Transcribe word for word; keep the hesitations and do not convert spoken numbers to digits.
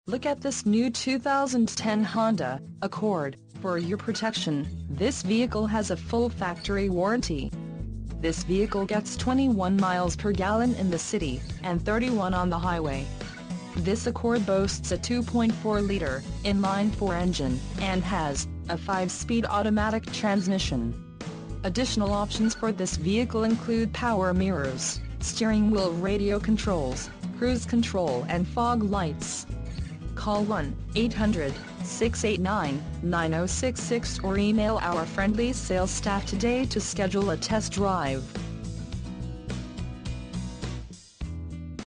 Look at this new two thousand ten Honda Accord. For your protection, this vehicle has a full factory warranty. This vehicle gets twenty-one miles per gallon in the city, and thirty-one on the highway. This Accord boasts a two point four liter inline-four engine, and has a five-speed automatic transmission. Additional options for this vehicle include power mirrors, steering wheel radio controls, cruise control and fog lights. Call one eight hundred, six eight nine, nine zero six six or email our friendly sales staff today to schedule a test drive.